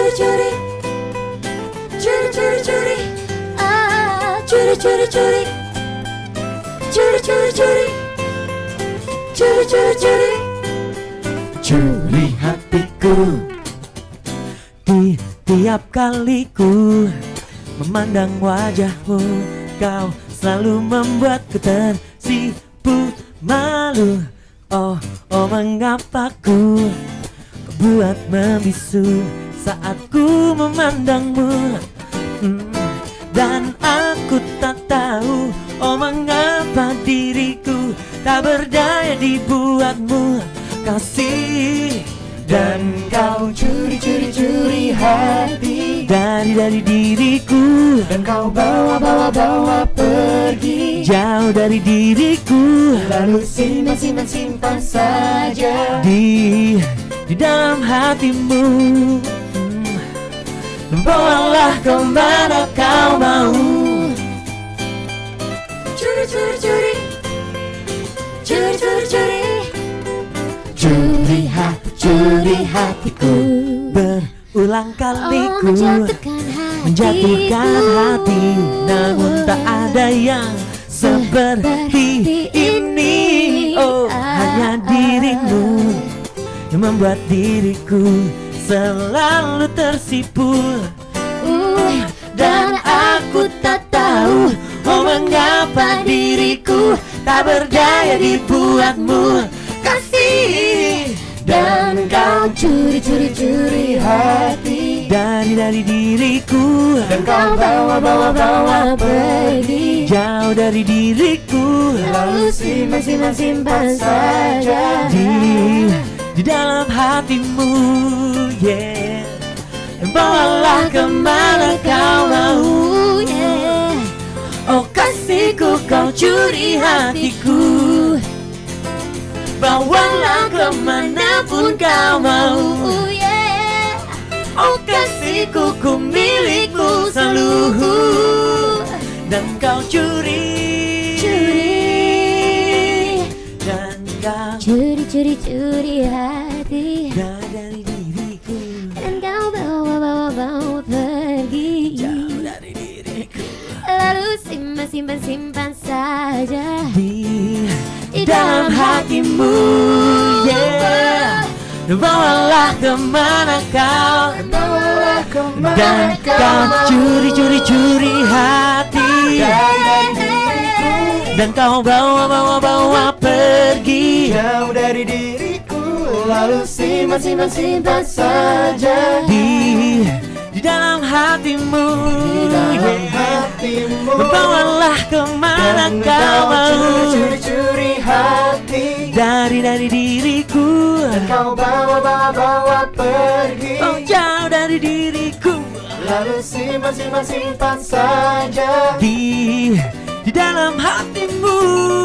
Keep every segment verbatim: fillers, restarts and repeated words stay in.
curi, curi curi curi, ah curi curi curi, curi curi curi, curi curi curi, curi hatiku. Di tiap kaliku memandang wajahmu, kau selalu membuatku tersipu malu. Oh, oh mengapa ku buat membisu saat ku memandangmu. hmm, Dan aku tak tahu, oh mengapa diriku tak berdaya dibuatmu kasih. Dan kau curi-curi-curi hati dari dari diriku, dan kau bawa-bawa-bawa pergi jauh dari diriku, lalu simpan-simpan-simpan saja di di dalam hatimu. hmm. Bawalah kemana kau mau. curi-curi-curi, curi-curi-curi, Curi hati, curi hatiku. Berulang kali oh, ku menjatuhkan hati, menjatuhkan hati, namun tak ada yang seperti ini. Oh, hanya dirimu yang membuat diriku selalu tersipu. uh, Dan aku tak tahu, oh mengapa diriku tak berdaya dibuatmu kasih. Dan kau curi-curi-curi hati dari dari diriku, dan kau bawa-bawa-bawa pergi jauh dari diriku, lalu simpan-simpan-simpan saja di di dalam hatimu. Yeah, bawalah kemana kau mau. yeah. Oh kasihku, kau curi hatiku. Bawalah kemanapun kau mau. uh, yeah. Oh kasihku, ku milikmu selalu. Dan kau curi, Curi, dan kau curi-curi-curi hati dari diriku, dan kau bawa-bawa-bawa pergi jauh dari diriku, lalu simpan-simpan-simpan saja di di dalam hatimu. Yeah, bawalah kemana kau, bawalah kemana dan kau curi-curi-curi hati, dan kau bawa-bawa-bawa pergi jauh dari diriku, lalu simpan-simpan-simpan saja di di dalam hatimu. di dalam Yeah, hatimu. bawalah kemana Dan kau mau, curi-curi hati dari dari diriku, dan kau bawa-bawa pergi oh jauh dari diriku, lalu simpan-simpan-simpan saja di di dalam hatimu.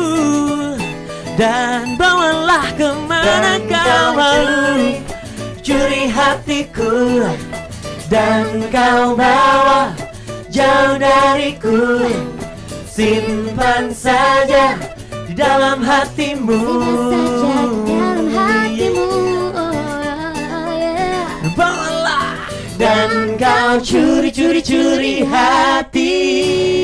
Dan bawalah kemana Dan kau kau mau, curi, curi hatiku, dan kau bawa jauh dariku. Simpan saja di dalam hatimu. simpan saja di dalam hatimu. oh, yeah. Bawalah dan kau curi-curi-curi hati.